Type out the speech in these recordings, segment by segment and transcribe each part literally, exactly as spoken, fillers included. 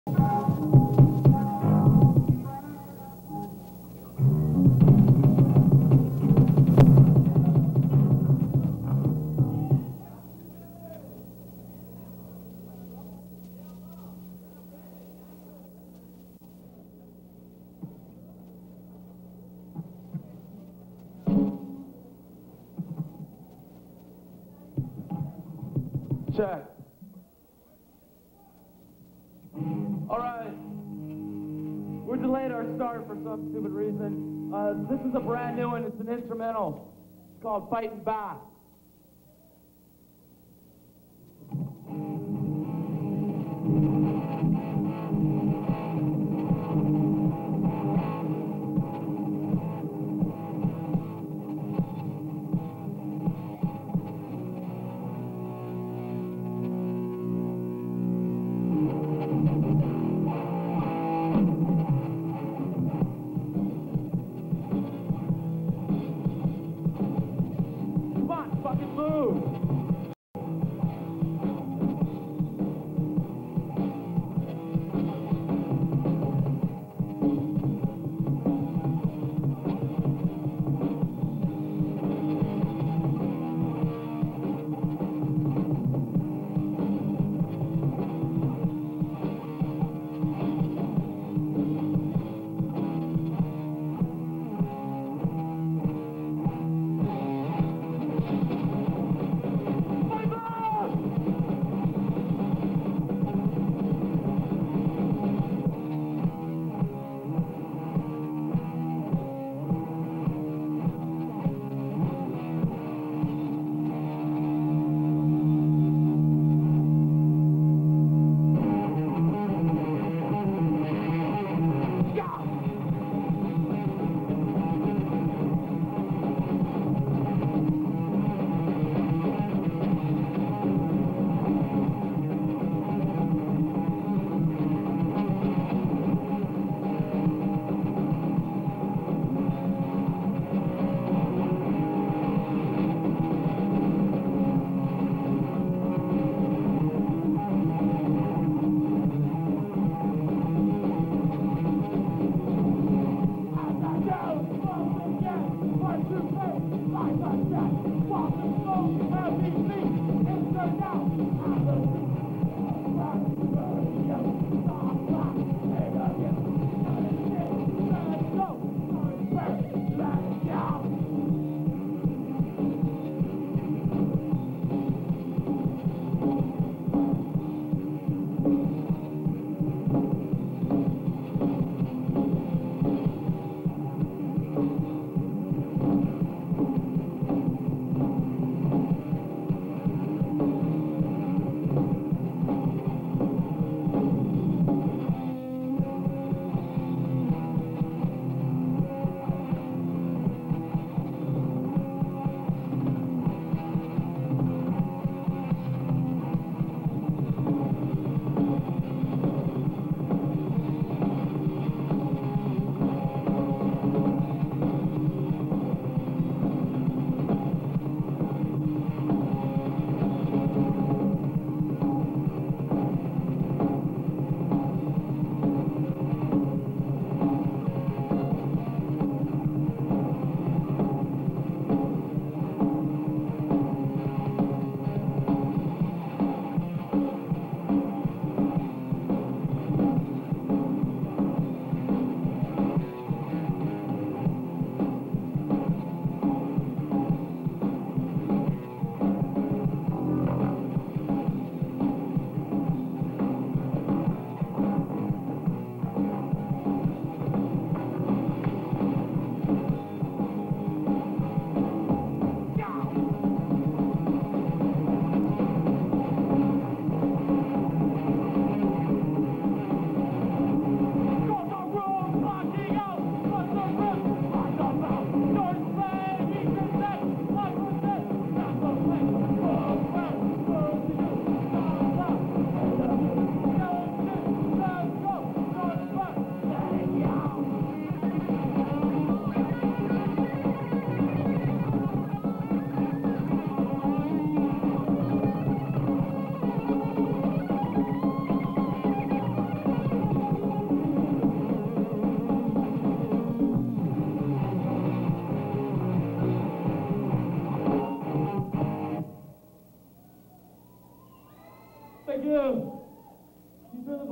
Check. All right. We're delayed our start for some stupid reason. Uh, this is a brand new one. It's an instrumental. It's called Fighting Back. Come on.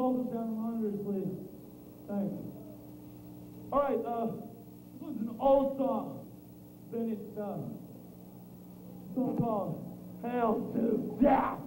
hold us down monitors, please. Thanks. All right, uh, this one's an old song. Then it's, uh, a song called Hail to Death.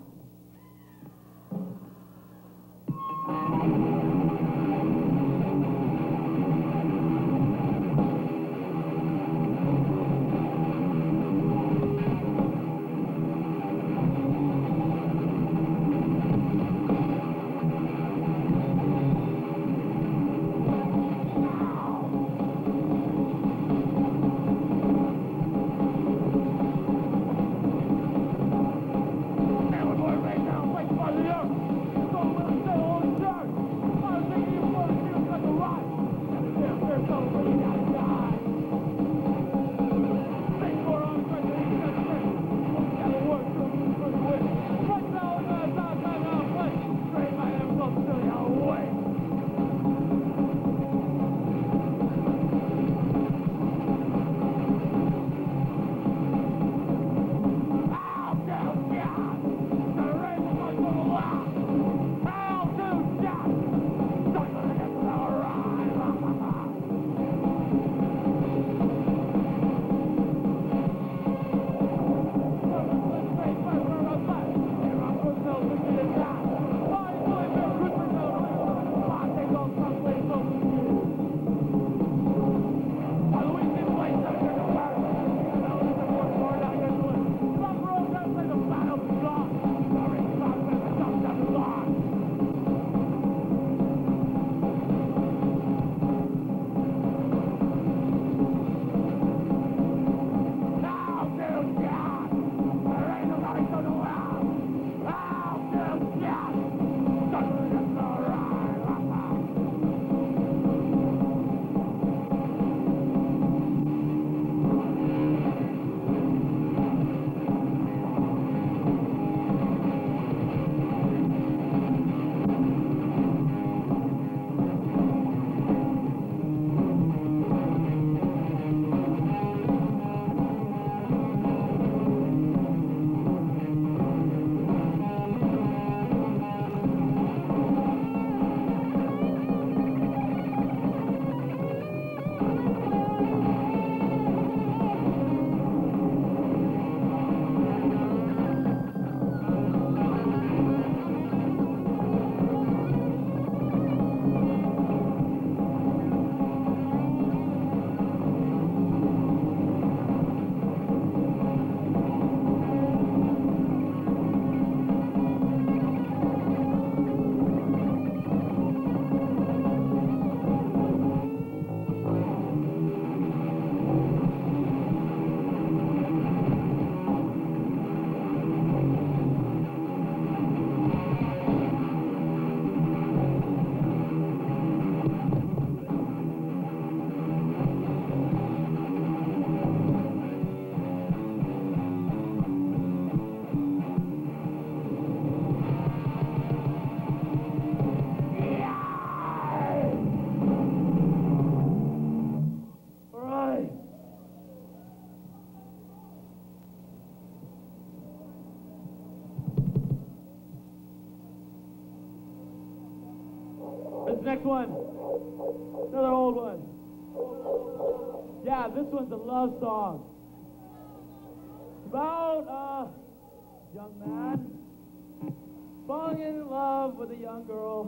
Next one, another old one. Yeah, this one's a love song. About a young man falling in love with a young girl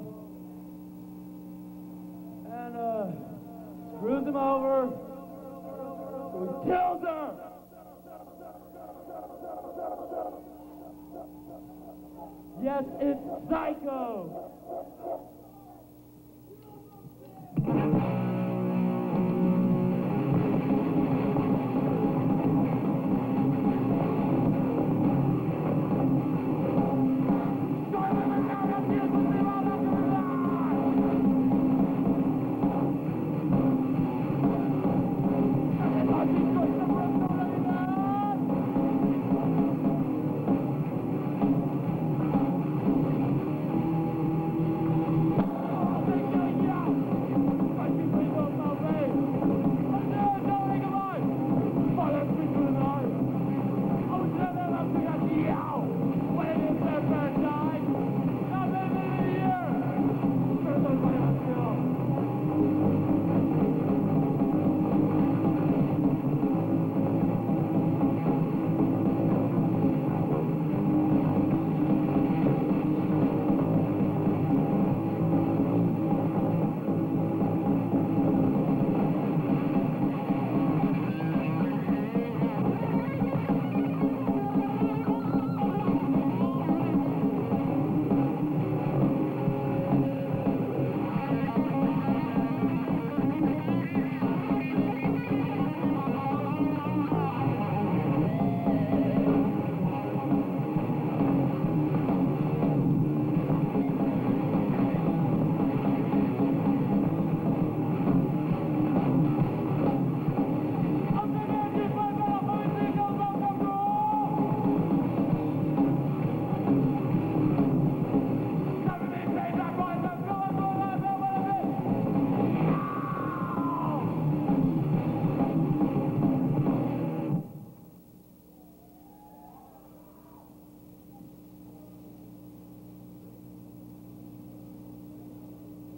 and uh, screws him over, so he kills her. Yes, it's Psycho.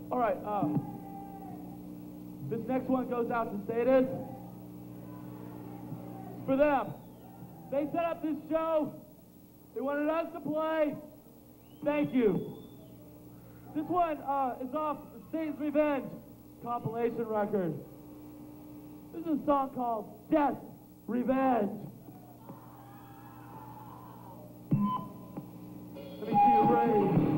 All right, uh, this next one goes out to Status. For them. They set up this show. They wanted us to play. Thank you. This one uh, is off Satan's Revenge compilation record. This is a song called Death Revenge. Let me see you raise.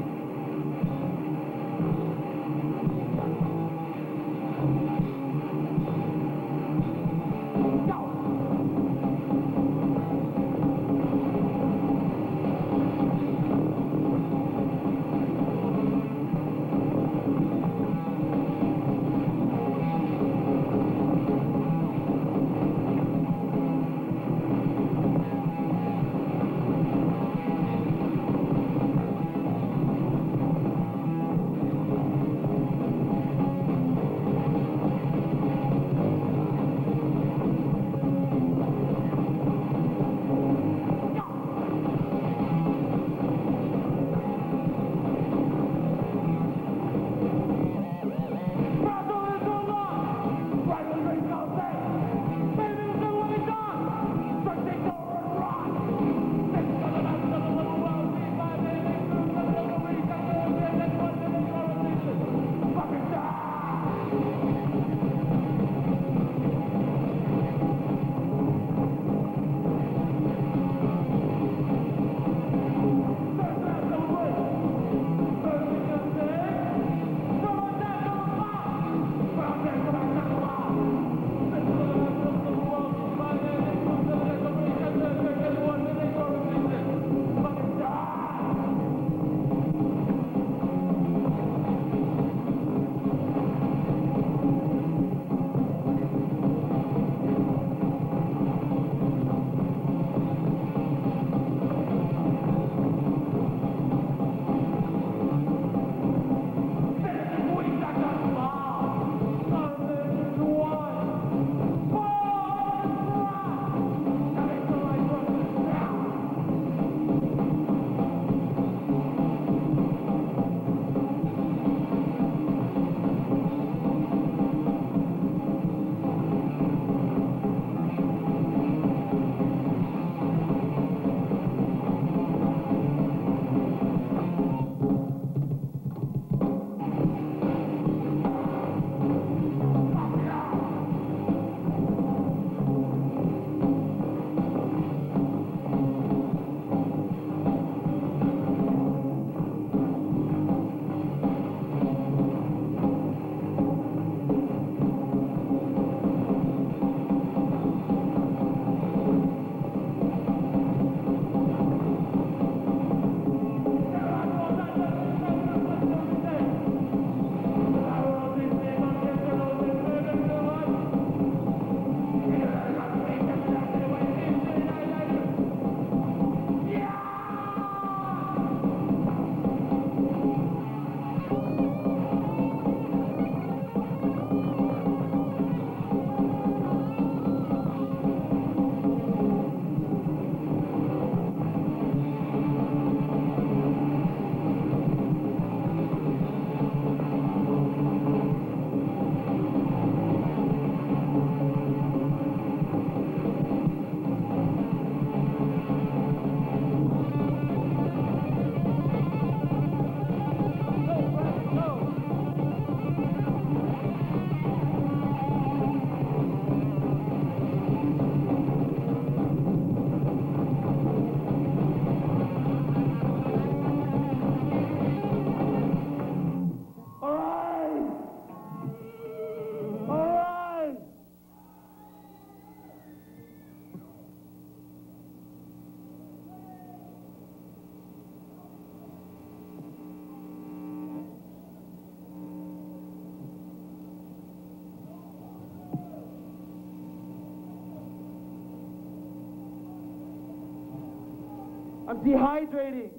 I'm dehydrating.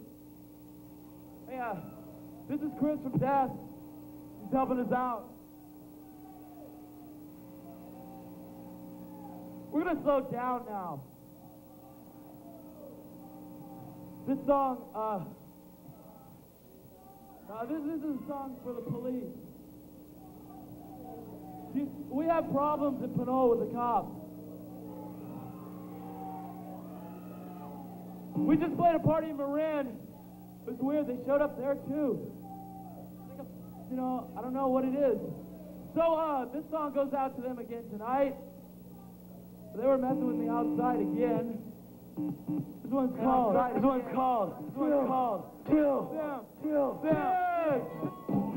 Hey, uh, this is Chris from Death. He's helping us out. We're gonna slow down now. This song, uh, uh this, this is a song for the police. We have problems in Pinot with the cops. We just played a party in Marin. It was weird. They showed up there too. You know, I don't know what it is. So, uh, this song goes out to them again tonight. They were messing with me outside again. This one's called. This one's called. This one's called. Kill. Them. Kill. Them.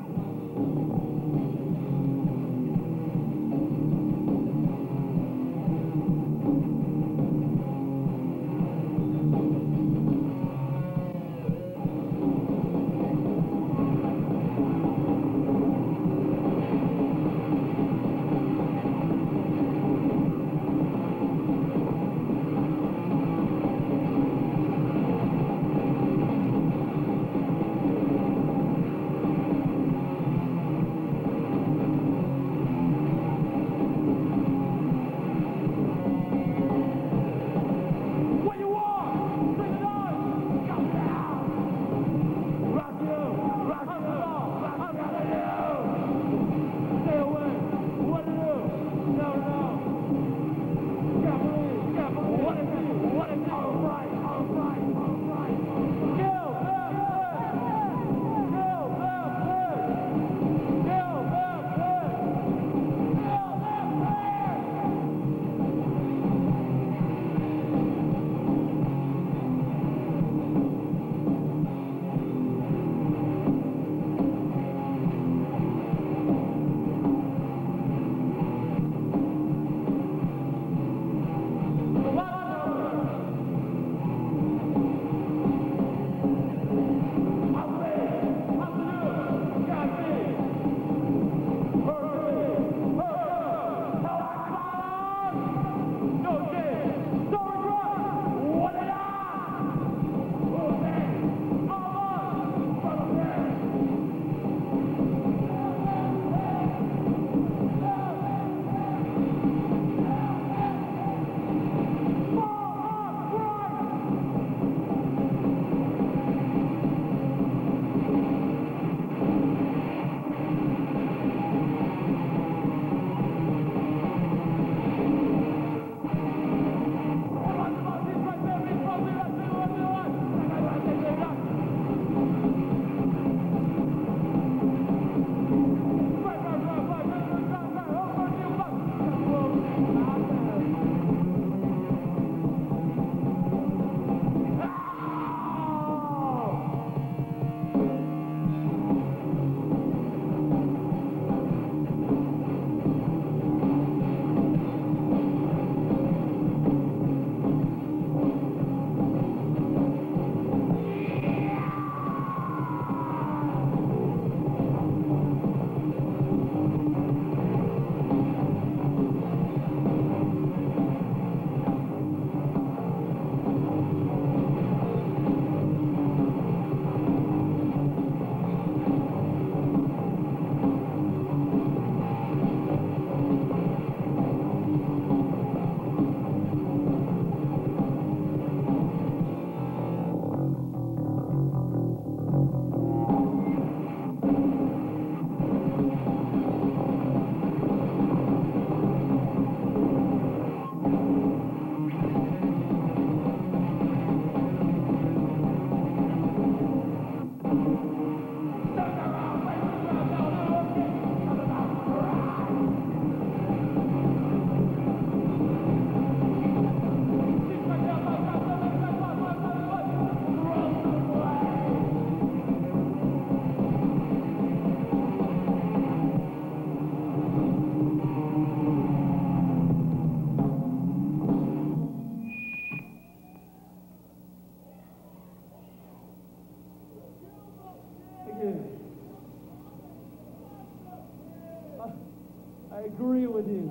I agree with you.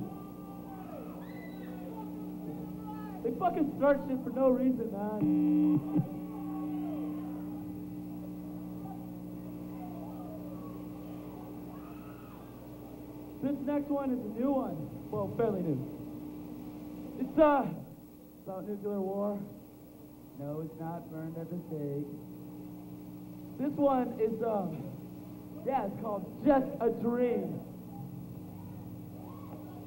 They fucking start shit for no reason, man. This next one is a new one. Well, fairly new. It's, uh, about nuclear war. No, it's not burned at the stake. This one is, um, yeah, it's called Just a Dream.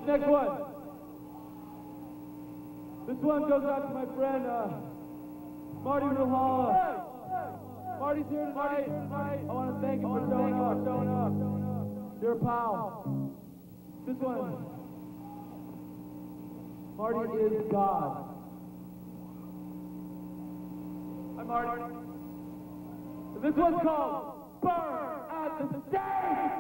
next one. This one goes out to my friend, uh, Marty Ruhala. Marty's here tonight. I want to thank him for showing up. Showing up. You're a pal. This one. Marty is God. Hi, Marty. This one's called Burn at the Stake!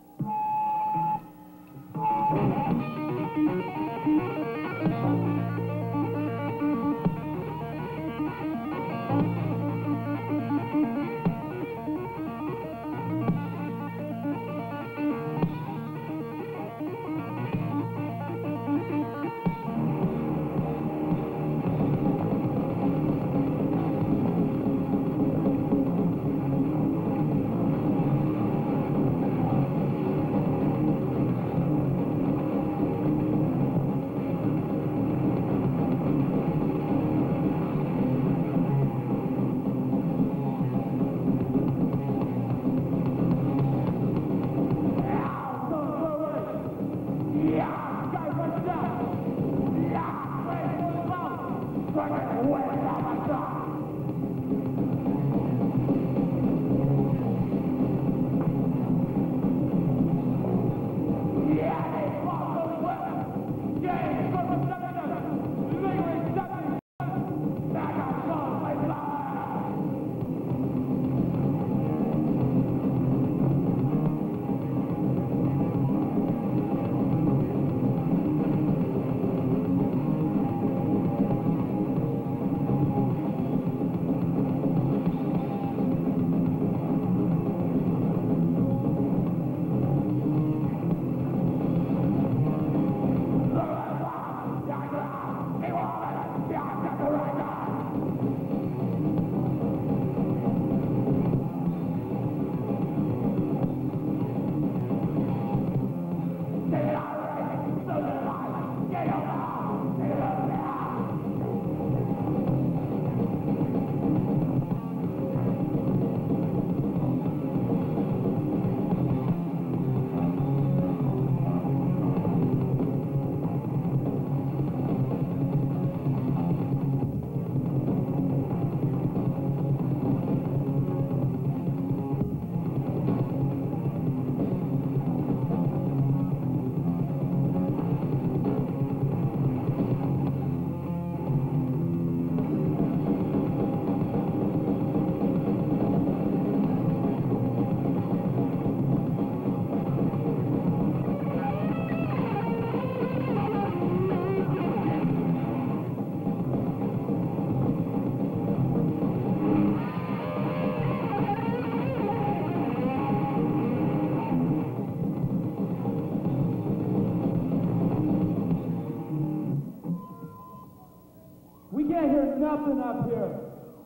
Nothing up here.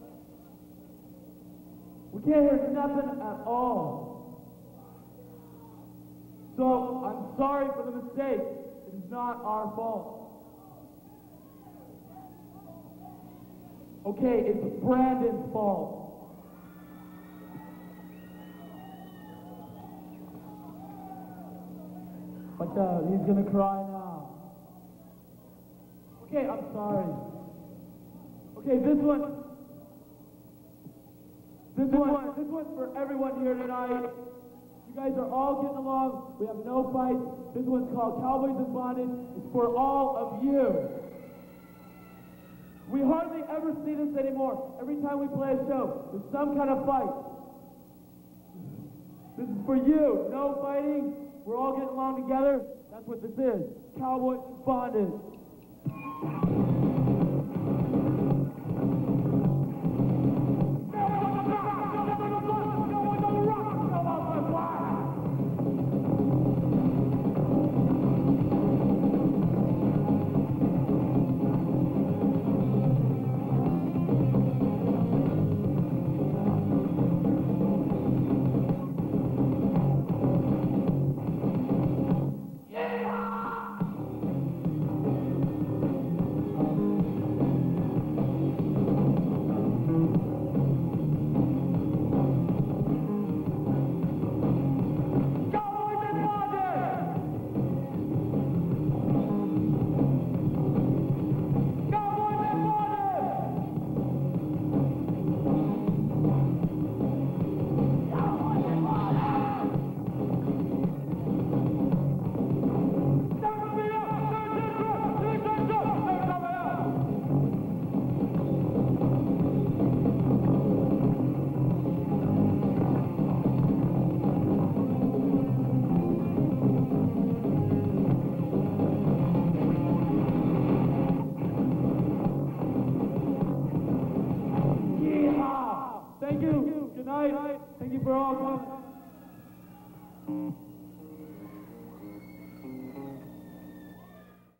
We can't hear nothing at all. So, I'm sorry for the mistake. It is not our fault. Okay, it's Brandon's fault. But uh, he's gonna cry now. Okay, I'm sorry. Okay, this one, this one, this one's for everyone here tonight. You guys are all getting along. We have no fights. This one's called Cowboys in Bondage. It's for all of you. We hardly ever see this anymore. Every time we play a show, there's some kind of fight. This is for you. No fighting. We're all getting along together. That's what this is. Cowboys in Bondage. night. Thank you for all coming.